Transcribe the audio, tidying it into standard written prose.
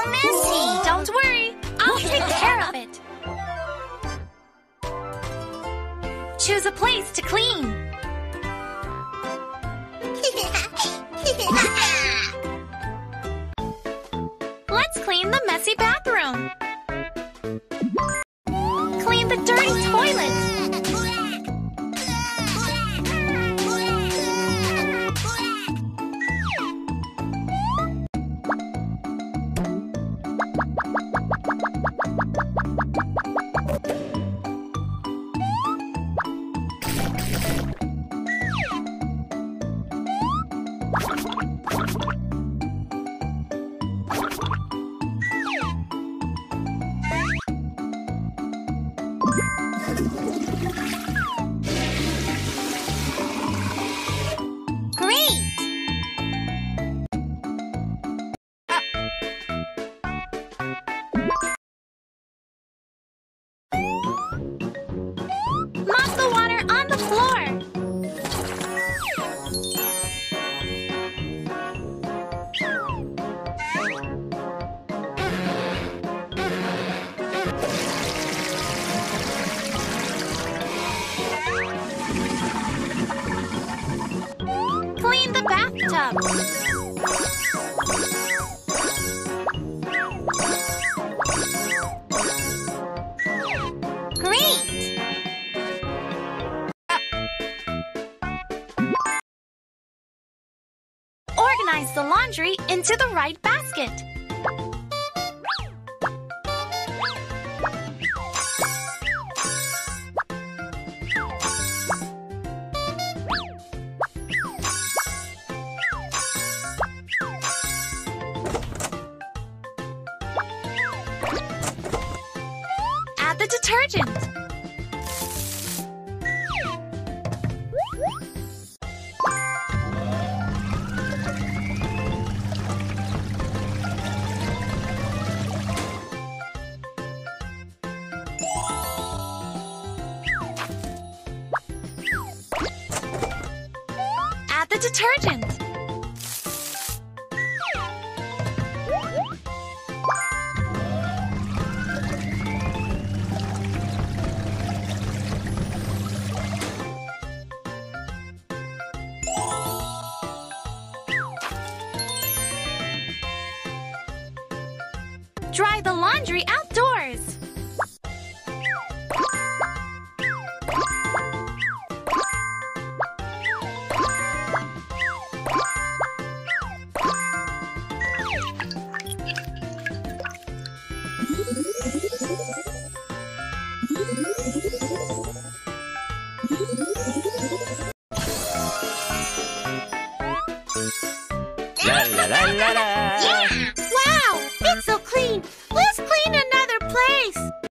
messy. Don't worry, I'll take care of it. Choose a place to clean. Let's clean the messy bathroom. Clean the dirty toilet. Mop the water on the floor. Clean the bathtub. Organize the laundry into the right basket. Add the detergent. Add the detergent. Dry the laundry outdoors. La la la la la. Yeah!